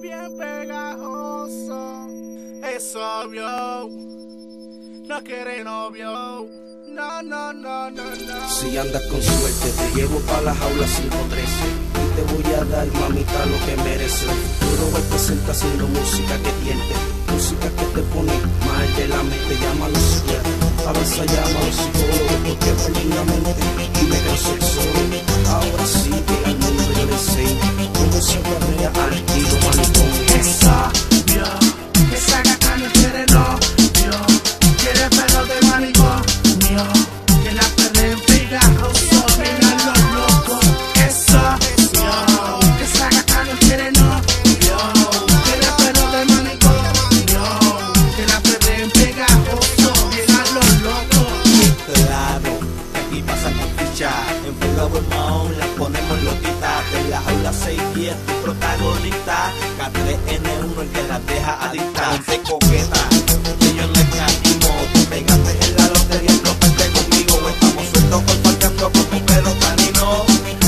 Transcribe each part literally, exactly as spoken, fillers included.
bien pegajoso. Es obvio, no quiere novio. No, no, no, no, no. Si andas con suerte, te llevo pa' la jaula cinco trece y te voy a dar, mamita, lo que mereces. Puro representa haciendo música que tiende, música que te pone mal de la mente. Llama a los psiquiatras, a veces llama a los psicólogos, porque perdidamente vive con sexo. Ahora sí que al mundo yo le enseño cómo se perrea al tiro manicomio. Esa, yo, esa gata no quiere novio, quiere pelo de manicomio. Que la perren pegajoso, ven a los locos. Eso, yo, que esa gata no quiere novio, quiere pelo de manicomio. Que la perren pegajoso, ven a los locos. Claro, aquí pasa con ficha. En Fuga Hormón las ponemos loquitas. De la jaula seis diez, tu protagonista. K tres N uno el que las deja adictas. Ponte coqueta, que yo no escatimo. Tú pegaste en la lotería, explótate conmigo. Estamos sueltos compartiendo con tu pelo canino.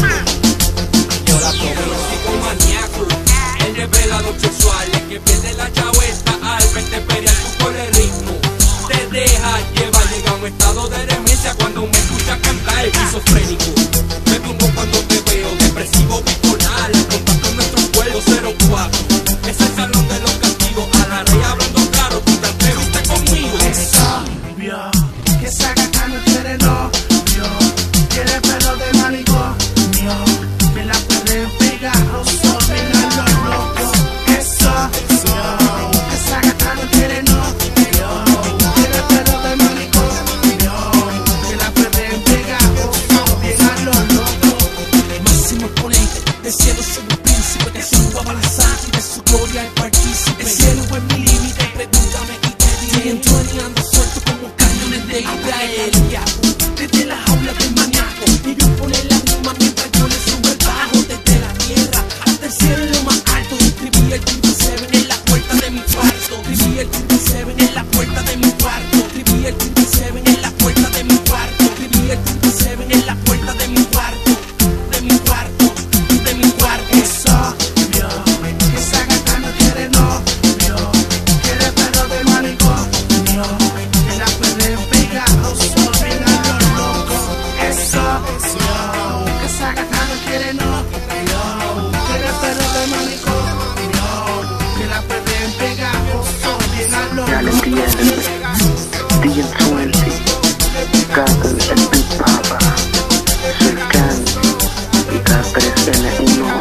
Yo la tomo psicomaníaco, el revelador sexual, el que pierde la chaveta al verte pelear por el ritmo. Te deja llevar, llega a un estado de demencia cuando me escuchas cantar. Esquizofrénico, me tumbo cuando te veo, depresivo, bipolar. El contacto en nuestro cuerpo cero cuatro, es el salón de los castigos. A la rey hablando claro, tú te atreviste conmigo. Es obvio que esa gata no quiere novio, quiere pelo de manicomio. Que la perren pegajoso, ven a los locos. Es obvio que esa gata no quiere novio, quiere pelo de manicomio. Que la perren pegajoso, ven a los locos. Máximo exponente, del cielo soy un príncipe, que subo a balanzar y de su gloria el partícipe. El cielo es mi límite, pregúntame y te diré. En Tony ando suelto como cañones de Israel. Desde la jaula del maníaco, y yo pone la rima mientras yo le subo el bajo. Desde la tierra hasta el cielo en lo más alto. Escribí el triple seven en la puerta de mi cuarto. Escribí el triple seven en la puerta de mi cuarto. Escribí el triple seven en la puerta de mi cuarto. Escribí el triple seven en la puerta de mi cuarto. De mi cuarto, de mi cuarto. Es obvio que esa gata no quiere novio, quiere pelo de manicomio. Que la perren pegajoso, ven a los locos. Es obvio que esa gata no quiere novio, quiere pelo de manicomio. Que la perren pegajoso, ven a los Ya le locos. entienden, D veinte, Gato, el Big Papa, Cercan y K tres N uno,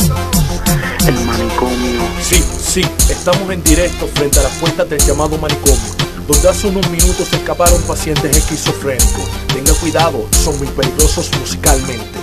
el manicomio. Sí, sí, estamos en directo frente a las puertas del llamado manicomio, donde hace unos minutos se escaparon pacientes esquizofrénicos. Tenga cuidado, son muy peligrosos musicalmente.